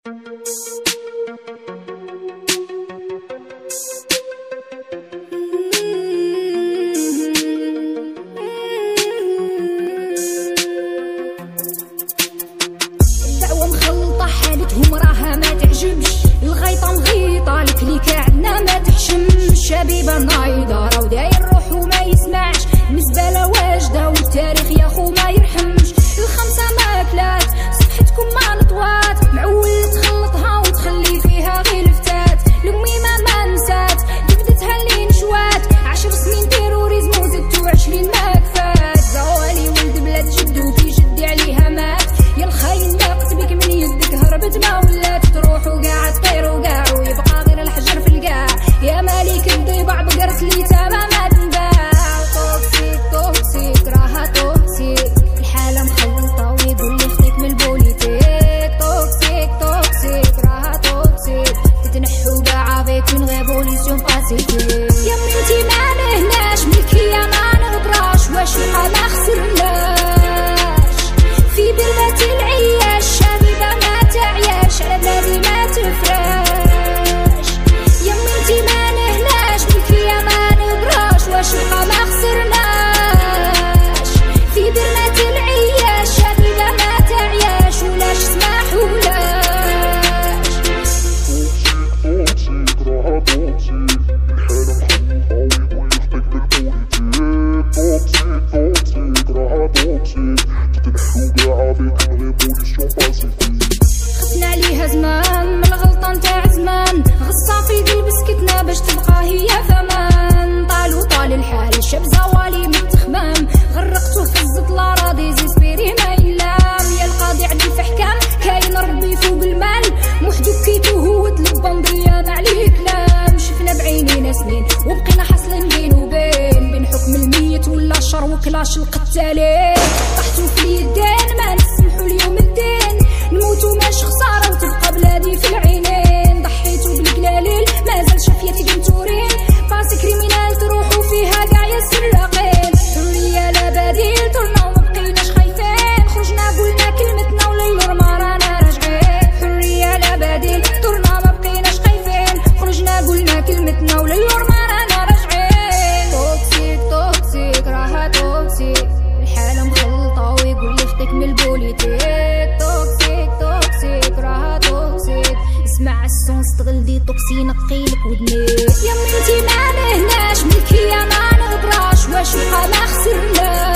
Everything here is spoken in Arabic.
الدعوة مخلطة حالتهم راها ما تعجبش، الغيطة مغيطة الكليكة عندنا ما تحشمش، شبيبة نايضة راهو داير روحو ما يسمعش، المزبلة واجدة والتاريخ يا خو ما يرحمش، الخمسة ماكلات صحتكم ما نطوات، معول تخلطها وتخلي فيها غير الفتات، الأميمة ما نسات جبدتها اللي نشوات، 10 سنين تيروريزم وزدتو 20 ما كفات، زوالي ولد بلاد جدو كي جدي عليها مات، يا الخاين ضاقت بك من يدك هربت ما ولات، تروح وقاع تطير وقاع ويبقى غير الحجر في القاع، يا مالك الضباع بقرت لي تمام ما تنباع، توكسيك توكسيك راها توكسيك، الحالة مخلطة ويقول لي خديك من البوليتيك، توكسيك توكسيك راها توكسيك، تتنحو كاع افيك من ريفوليسيون باسيفيك، يا ميتي ما نهناش ملكية ما نغبراش، واش وقع ما خسرناش، في بلاد العياش شبيبة ما تعياش، على بلادي ما تفراش، يا ميتي ما نهناش ملكية ما نغبراش، واش وقع ما خسرناش، في بلاد العياش شبيبة ما تعياش، ولاش سماح ولاش. توكسيك راها توكسيك، الحالة مخلطة ويقول لي خديك بالبوليتيك، توكسيك راها توكسيك، تتنحو كاع بيك من ريفوليسيون باسيفيك، خفنا عليها زمان من الغلطة نتاع زمان، غصة في قلب سكتنا باش تبقى هي ثمان، طال الحال شاب زوالي من التخمام، غرقتو في الزط لا راضي زيسبيري ما يلام، يا القاضي عدل في حكام كاين ربي فوق المال، موحدو كيتو هو البندية ما عليه كلام، شفنا بعينينا سنين وبقينا حاصلين بين وبين، بين حكم الميت ولا الشر وكلاش القتالين، طحتو في اليدين ما نسمحو اليوم الدين، نموتو ماش خسارة وتبقى بلادي في العينين، ضحيتو بالقلاليل مازال شافيتي بنتورين، باسي كريمينال تروحو فيها كاع يا السراقين، حرية لا بديل طرنا ومبقيناش خايفين، خرجنا قلنا كلمتنا وليل ما رانا راجعين، حرية لا بديل طرنا مبقيناش خايفين، خرجنا قلنا كلمتنا وليل ما رانا راجعين، توكسيك توكسيك راها توكسيك، الحالة مخلطة ويقول لي خديك من البوليتيك، توكسيك توكسيك راها توكسيك، اسمع السون استغل دي توكسي نقيلك ودنيك، يا ميتي ما نهناش ملكية ما نغبراش، واش وقع ما خسرناش.